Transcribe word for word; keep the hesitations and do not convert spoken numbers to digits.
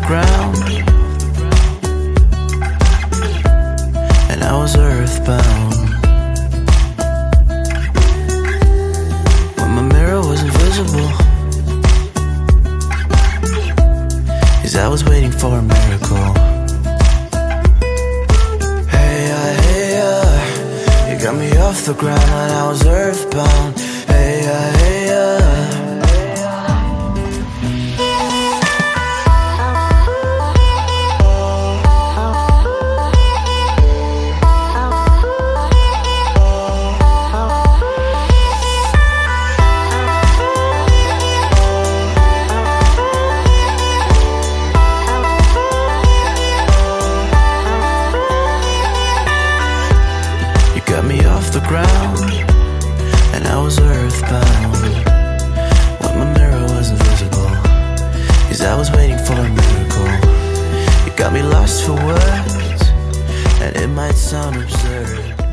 ground, and I was earthbound. When my mirror was invisible, 'cause I was waiting for a miracle. Hey, uh, hey, uh, you got me off the ground when I was earthbound. Hey, uh, hey, uh the ground, and I was earthbound. When my mirror was invisible, 'cause I was waiting for a miracle. You got me lost for words, and it might sound absurd.